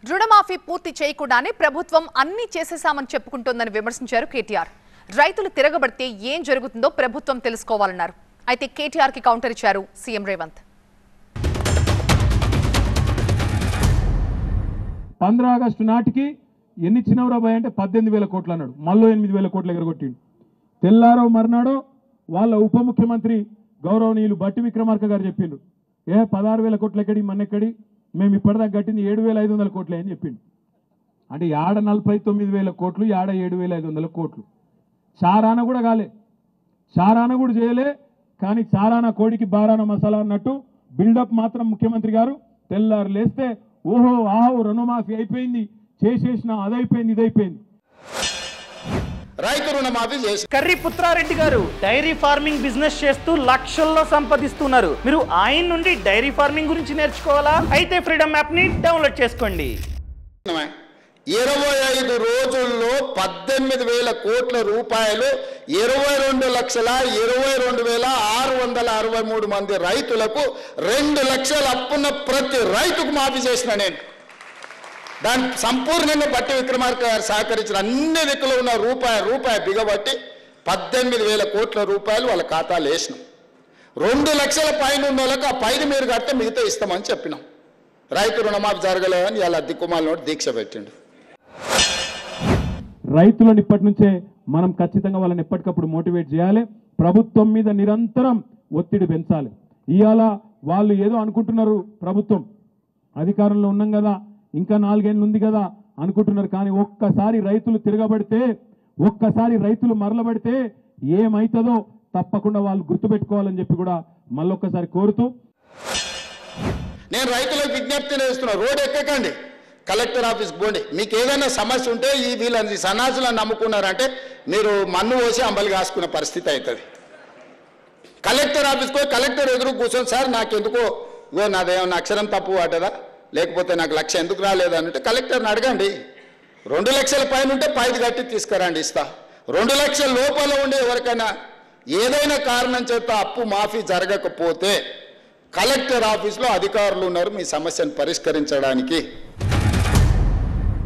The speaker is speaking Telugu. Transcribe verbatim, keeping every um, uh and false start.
రుణమాఫీ పూర్తి చేయకుండానే ప్రభుత్వం అన్ని చేసేశామని చెప్పుకుంటోందని విమర్శించారు కేటీఆర్. రైతులు తిరగబడితే ఏం జరుగుతుందో ప్రభుత్వం తెలుసుకోవాలన్నారు. అయితే కేటీఆర్ కి కౌంటర్ ఇచ్చారు సీఎం రేవంత్. పంద్ర ఆగస్టు నాటికి ఎన్ని చిన్నవరా భయ అంటే పద్దెనిమిది వేల కోట్లు అన్నాడు. మళ్ళీ ఎనిమిది వేల కోట్లు ఎగరగొట్టిండు. తెల్లారో మర్నాడో వాళ్ళ ఉప ముఖ్యమంత్రి గౌరవనీయులు బట్టి విక్రమార్క గారు చెప్పిండు, ఏ పదహారు వేల కోట్లు ఎక్కడి మన్నెక్కడి, మేము ఇప్పటిదాకా కట్టింది ఏడు వేల ఐదు వందల కోట్లే అని చెప్పిండు. అంటే యాడ నలభై తొమ్మిది వేల కోట్లు యాడ ఏడు వేల ఐదు వందల కోట్లు. చారాన కూడా కాలే, చారాన కూడా చేయలే. కానీ చారాన కోడికి బారాన మసాలా అన్నట్టు బిల్డప్ మాత్రం ముఖ్యమంత్రి గారు తెల్లారు లేస్తే ఓహో ఆహో రుణమాఫీ అయిపోయింది, చేసేసిన అదైపోయింది ఇదైపోయింది. రైతు రుణమాఫీ చేసి కర్రీ పుత్రారెడ్డి గారు డైరీ ఫార్మింగ్ బిజినెస్ చేస్తూ లక్షల్లో సంపాదిస్తున్నారు. మీరు ఆయన నుండి డైరీ ఫార్మింగ్ గురించి నేర్చుకోవాలా? అయితే ఫ్రీడమ్ యాప్ ని డౌన్లోడ్ చేసుకోండి. ఇరవై ఐదు రోజుల్లో పద్దెనిమిది వేల కోట్ల రూపాయలు ఇరవై రెండు లక్షల ఇరవై రెండు వేల ఆరు వందల అరవై మూడు మంది రైతులకు రెండు లక్షల అప్పున్న ప్రతి రైతుకు మాఫీ చేసిన నేను. దాన్ని సంపూర్ణంగా బట్టి విక్రమార్క గారు సహకరించిన అన్ని దిక్కులు ఉన్న రూపాయి రూపాయి బిగబట్టి పద్దెనిమిది వేల కోట్ల రూపాయలు వాళ్ళ ఖాతాలు వేసినాం. రెండు లక్షల పైన ఉన్న వాళ్ళకి ఆ పైన మీరు కడితే మిగతా ఇస్తామని చెప్పినాం. రైతు రుణమాఫీ జరగలేదని ఇలా దిక్కుమాలనోడు దీక్ష పెట్టిండు. రైతులను ఇప్పటి నుంచే మనం ఖచ్చితంగా వాళ్ళని ఎప్పటికప్పుడు మోటివేట్ చేయాలి. ప్రభుత్వం మీద నిరంతరం ఒత్తిడి పెంచాలి. ఇవాళ వాళ్ళు ఏదో అనుకుంటున్నారు, ప్రభుత్వం అధికారంలో ఉన్నాం కదా, ఇంకా నాలుగేళ్ళు ఉంది కదా అనుకుంటున్నారు. కానీ ఒక్కసారి రైతులు తిరగబడితే, ఒక్కసారి రైతులు మరలబడితే ఏమవుతుందో తప్పకుండా వాళ్ళు గుర్తుపెట్టుకోవాలని చెప్పి కూడా మళ్ళొక్కసారి కోరుతూ నేను రైతులకు విజ్ఞప్తి చేస్తున్నా, రోడ్ ఎక్కకండి, కలెక్టర్ ఆఫీస్కి పోండి. మీకు ఏదైనా సమస్య ఉంటే ఈ వీళ్ళని సన్నాసులను నమ్ముకున్నారంటే మీరు మన్ను పోసి అంబలి కాసుకునే పరిస్థితి అవుతుంది. కలెక్టర్ ఆఫీస్కి పోయి కలెక్టర్ ఎదురు కూర్చొని, సార్ నాకెందుకో ఇగో నాదేమన్నా అక్షరం తప్పు పడ్డదా, లేకపోతే నాకు లక్ష ఎందుకు రాలేదంటే కలెక్టర్ని అడగండి. రెండు లక్షల పైన ఉంటే పైది కట్టి తీసుకురండి, ఇస్తా. రెండు లక్షల లోపల ఉండే ఎవరికైనా ఏదైనా కారణం చేత అప్పు మాఫీ జరగకపోతే కలెక్టర్ ఆఫీస్లో అధికారులు ఉన్నారు మీ సమస్యను పరిష్కరించడానికి.